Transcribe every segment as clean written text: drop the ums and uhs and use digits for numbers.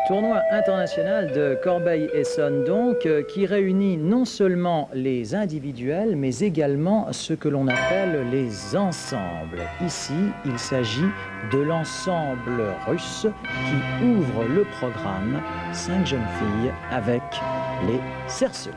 Tournoi international de Corbeil-Essonnes donc, qui réunit non seulement les individuels, mais également ce que l'on appelle les ensembles. Ici, il s'agit de l'ensemble russe qui ouvre le programme 5 jeunes filles avec les cerceaux.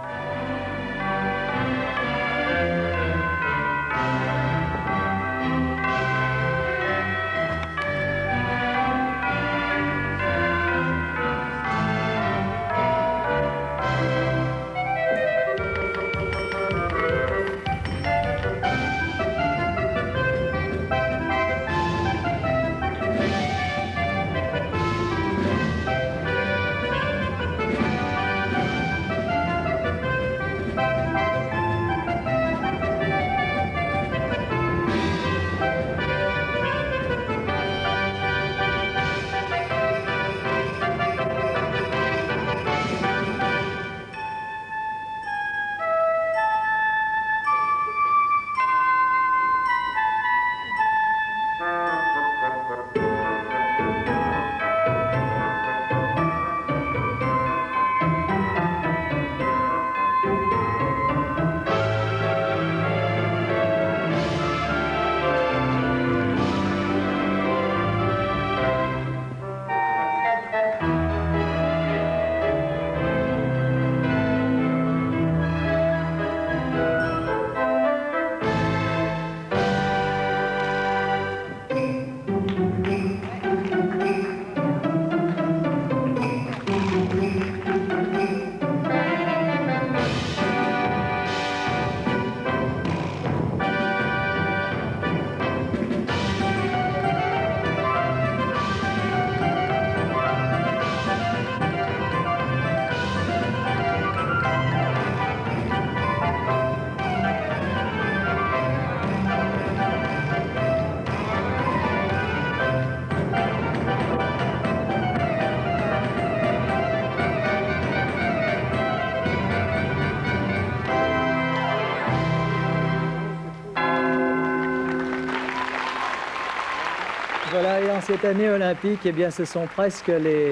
Voilà, et en cette année olympique, eh bien, ce sont presque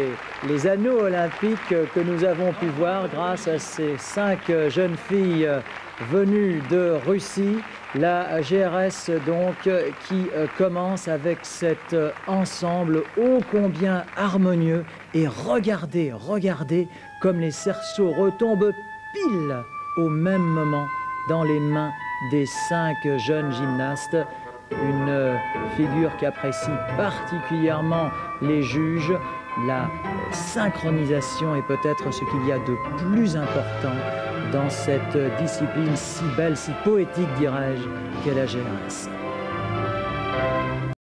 les anneaux olympiques que nous avons pu voir grâce à ces 5 jeunes filles venues de Russie. La GRS, donc, qui commence avec cet ensemble ô combien harmonieux. Et regardez, regardez comme les cerceaux retombent pile au même moment dans les mains des 5 jeunes gymnastes. Une figure qu'apprécient particulièrement les juges. La synchronisation est peut-être ce qu'il y a de plus important dans cette discipline si belle, si poétique, dirais-je, qu'est la GRS.